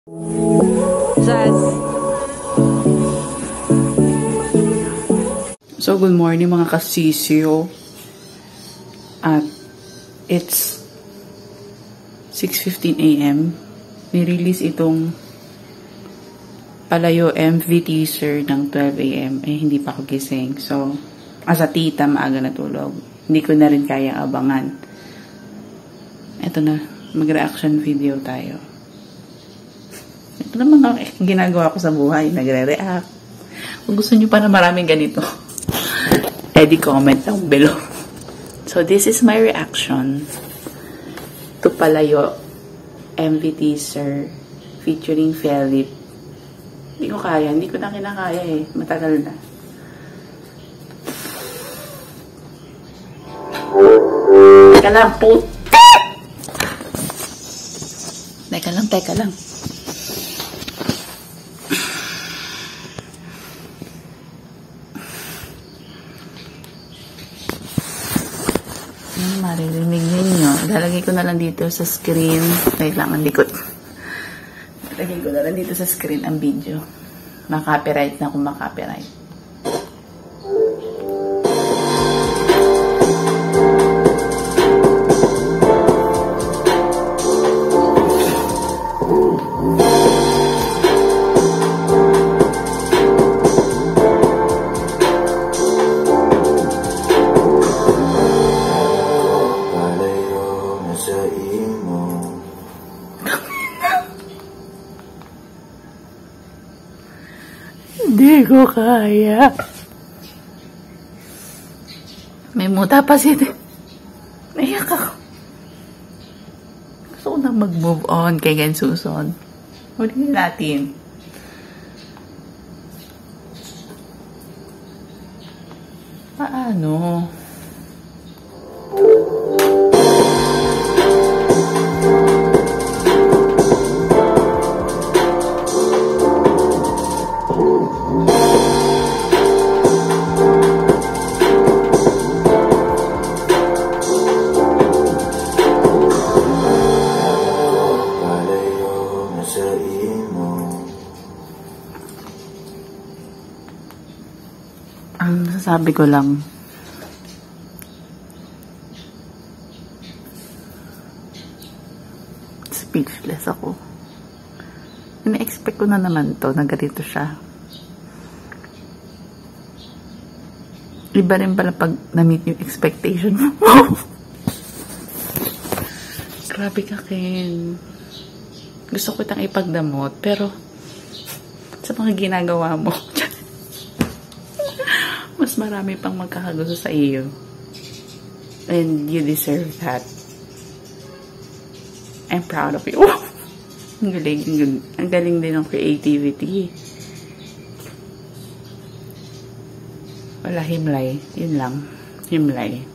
So, good morning mga kasisyo. At it's 6:15 AM. Nirelease itong Palayo MV teaser ng 12 AM. Hindi pa ako gising. So, as a tita, maaga natulog. Hindi ko na rin kayang abangan. Ito na, mag-reaction video tayo. Ito na mga ginagawa ko sa buhay. Nagre-react. Kung gusto nyo pa na maraming ganito, edi comment down below. So, this is my reaction to Palayo MV teaser featuring Philip. Hindi ko kaya. Hindi ko na kinakaya eh. Matagal na. Teka lang po. Teka lang. Maririnig ninyo. Lalagay ko na lang dito sa screen. Kailangan likod. Lalagay ko na lang dito sa screen ang video. Makapiright na kung makapiright. Hindi ko kaya. May muta pa siya. Naiyak ako. Gusto ko na mag-move on kay Gen Suson. Huliin natin. Paano? Ang masasabi ko lang, speechless ako. Ina-expect ko na naman to na ganito siya. Iba rin pala pag na-meet yung expectation mo. Grabe ka, Ken. Gusto ko itang ipagdamot, pero sa mga ginagawa mo, mas marami pang magkakagusto sa iyo. And you deserve that. I'm proud of you. Ang galing. Ang galing din ng creativity. Wala himlay. Yun lang. Himlay.